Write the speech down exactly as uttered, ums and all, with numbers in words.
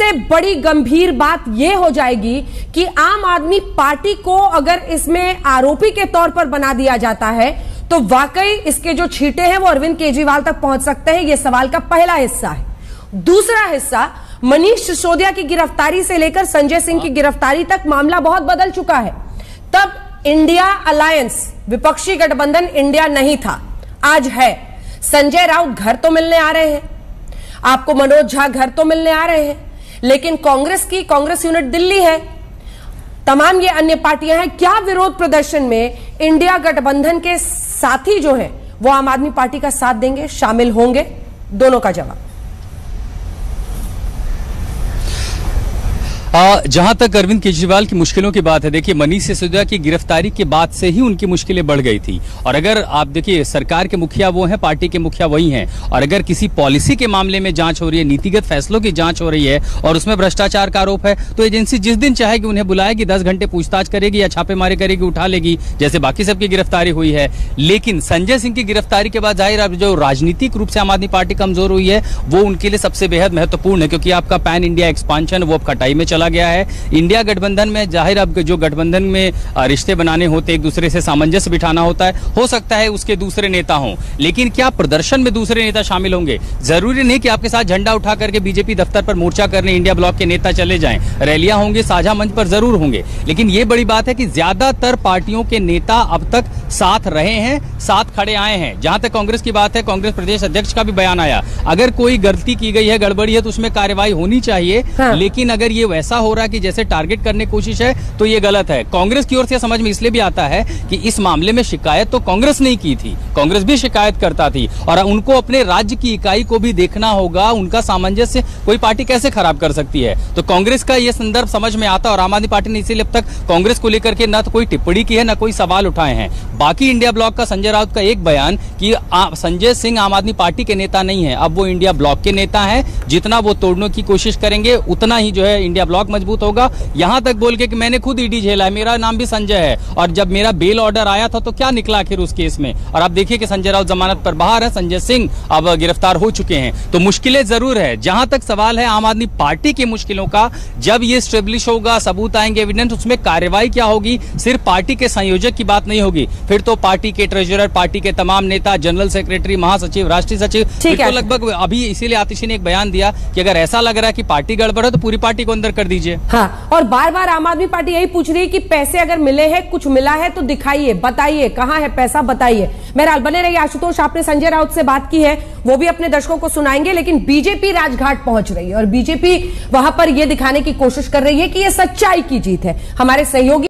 सबसे बड़ी गंभीर बात यह हो जाएगी कि आम आदमी पार्टी को अगर इसमें आरोपी के तौर पर बना दिया जाता है तो वाकई इसके जो छींटे हैं वो अरविंद केजरीवाल तक पहुंच सकते हैं। यह सवाल का पहला हिस्सा है। दूसरा हिस्सा, मनीष सिसोदिया की गिरफ्तारी से लेकर संजय सिंह की गिरफ्तारी तक मामला बहुत बदल चुका है। तब इंडिया अलायंस, विपक्षी गठबंधन इंडिया नहीं था, आज है। संजय राउत घर तो मिलने आ रहे हैं, आपको मनोज झा घर तो मिलने आ रहे हैं, लेकिन कांग्रेस की कांग्रेस यूनिट दिल्ली है, तमाम ये अन्य पार्टियां हैं। क्या विरोध प्रदर्शन में इंडिया गठबंधन के साथी जो हैं वो आम आदमी पार्टी का साथ देंगे, शामिल होंगे? दोनों का जवाब। जहां तक अरविंद केजरीवाल की मुश्किलों की बात है, देखिए मनीष सिसोदिया की गिरफ्तारी के बाद से ही उनकी मुश्किलें बढ़ गई थी। और अगर आप देखिए सरकार के मुखिया वो हैं, पार्टी के मुखिया वही हैं, और अगर किसी पॉलिसी के मामले में जांच हो रही है, नीतिगत फैसलों की जांच हो रही है और उसमें भ्रष्टाचार का आरोप है, तो एजेंसी जिस दिन चाहेगी उन्हें बुलाएगी, दस घंटे पूछताछ करेगी या छापेमारी करेगी, उठा लेगी, जैसे बाकी सबकी गिरफ्तारी हुई है। लेकिन संजय सिंह की गिरफ्तारी के बाद जाहिर अब जो राजनीतिक रूप से आम आदमी पार्टी कमजोर हुई है वो उनके लिए सबसे बेहद महत्वपूर्ण है, क्योंकि आपका पैन इंडिया एक्सपांशन वो अब खटाई में चला गया है। इंडिया गठबंधन में जाहिर अब जो गठबंधन में रिश्ते बनाने होते, एक दूसरे से सामंजस्य बिठाना होता है, हो सकता है उसके दूसरे नेता हों, लेकिन क्या प्रदर्शन में दूसरे नेता शामिल होंगे? जरूरी नहीं कि आपके साथ झंडा उठा करके बीजेपी दफ्तर पर मोर्चा करने इंडिया ब्लॉक के नेता चले जाएं। रैलियां होंगी, साझा मंच पर जरूर होंगे, लेकिन यह बड़ी बात है कि ज्यादातर पार्टियों के नेता अब तक साथ रहे हैं, साथ खड़े आए हैं। जहां तक कांग्रेस की बात है, कांग्रेस प्रदेश अध्यक्ष का भी बयान आया, अगर कोई गलती की गई है, गड़बड़ी है, तो उसमें कार्रवाई होनी चाहिए। हाँ। लेकिन अगर ये वैसा हो रहा है कि जैसे टारगेट करने की कोशिश है तो ये गलत है। कांग्रेस की ओर से समझ में इसलिए भी आता है कि इस मामले में शिकायत तो कांग्रेस ने की थी, कांग्रेस भी शिकायत करता थी, और उनको अपने राज्य की इकाई को भी देखना होगा, उनका सामंजस्य कोई पार्टी कैसे खराब कर सकती है। तो कांग्रेस का ये संदर्भ समझ में आता, और आम आदमी पार्टी ने इसीलिए अब तक कांग्रेस को लेकर के न तो कोई टिप्पणी की है, न कोई सवाल उठाए हैं। बाकी इंडिया ब्लॉक का संजय राउत का एक बयान कि संजय सिंह आम आदमी पार्टी के नेता नहीं है, अब वो इंडिया ब्लॉक के नेता हैं, जितना वो तोड़ने की कोशिश करेंगे उतना ही जो है इंडिया ब्लॉक मजबूत होगा। यहां तक बोल के कि मैंने खुद ईडी झेला है, मेरा नाम भी संजय है, और जब मेरा बेल ऑर्डर आया था तो क्या निकला आखिर उस केस में। और आप देखिए कि संजय राउत जमानत पर बाहर है, संजय सिंह अब गिरफ्तार हो चुके हैं। तो मुश्किलें जरूर है। जहां तक सवाल है आम आदमी पार्टी की मुश्किलों का, जब ये स्टेब्लिश होगा, सबूत आएंगे, एविडेंस, उसमें कार्रवाई क्या होगी, सिर्फ पार्टी के संयोजक की बात नहीं होगी, फिर तो पार्टी के ट्रेजरर, पार्टी के तमाम नेता, जनरल सेक्रेटरी, महासचिव, राष्ट्रीय सचिव, तो लगभग अभी इसीलिए आतिशी ने एक बयान दिया कि अगर ऐसा लग रहा है कि पार्टी गड़बड़ है तो पूरी पार्टी को अंदर कर दीजिए। हाँ, और बार बार आम आदमी पार्टी यही पूछ रही है कि पैसे अगर मिले हैं, कुछ मिला है तो दिखाइए, बताइए कहां है पैसा, बताइए। बहरहाल बने रहिए। आशुतोष, आपने संजय राउत से बात की है, वो भी अपने दर्शकों को सुनाएंगे, लेकिन बीजेपी राजघाट पहुंच रही है और बीजेपी वहां पर यह दिखाने की कोशिश कर रही है कि यह सच्चाई की जीत है। हमारे सहयोगी